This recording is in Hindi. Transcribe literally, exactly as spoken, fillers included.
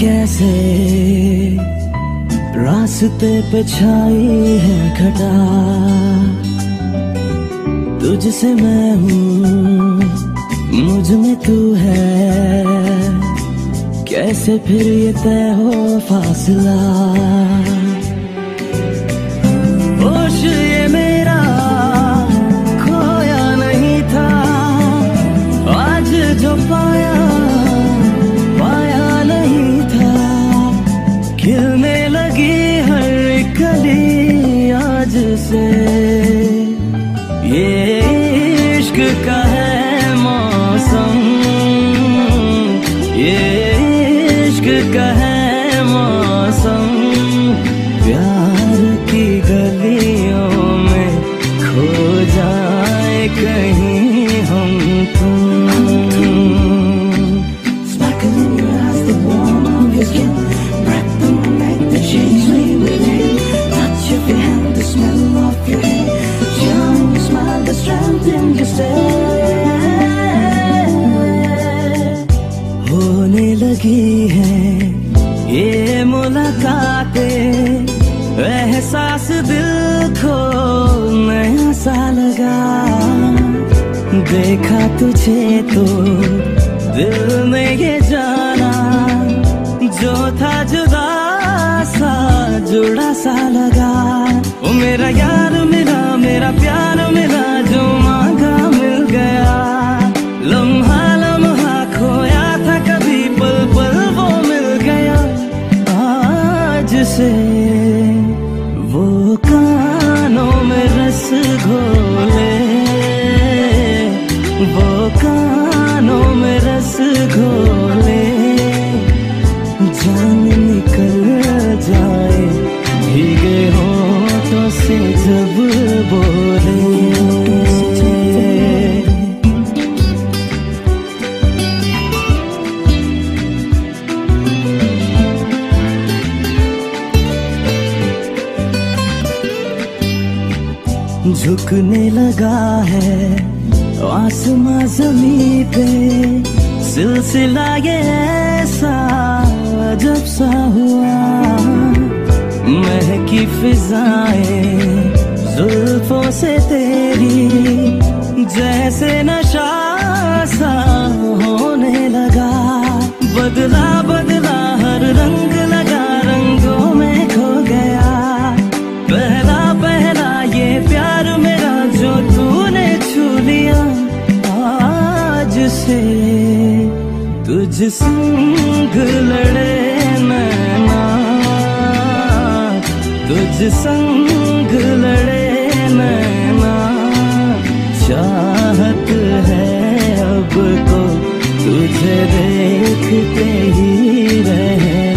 कैसे रास्ते पे छाई है घटा, तुझसे मैं हूँ मुझ में तू है, कैसे फिर ये तय हो फासला। होश ये मेरा खोया नहीं था, आज जो पाया पाया नहीं था, खिलने लगी हर कली आज से। ये इश्क का है मौसम, ये इश्क का है मौसम, प्यार की गलियों में खो जाए कहीं हम तुम। Sparkle in your eyes, the warmth of your skin, breath the moment that changed me within, touch of your hand, the smell of your hair, charming smile, the strength in your stare। होने लगी है ये मुलाकातें, एहसास दिल को नया सा लगा, देखा तुझे तो दिल ने ये जाना, जो था जुदा सा जुड़ा सा लगा। वो मेरा यार मिला, मेरा प्यार मिला, जो मांगा मिल गया, लम्हा लम्हा खोया था कभी, पल पल वो मिल गया। आज से वो कानों में रस घोले, वो कानों में रस घोले, जान निकल जाए भीगे होठों से जब बोले। झुकने लगा है आसमां ज़मीं पे, सिलसिला ये ऐसा अजब सा हुआ, महकी फिजाएं जुल्फों से तेरी, जैसे नशा सा होने लगा, बदला बदला हर रंग लगा, रंगों में खो गया, पहला पहला ये प्यार मेरा जो तूने छू लिया। आज से तुझ संग लड़े नैना, तुझ संग लड़े नैना, चाहत है अब तो तुझे देखते ही रहना।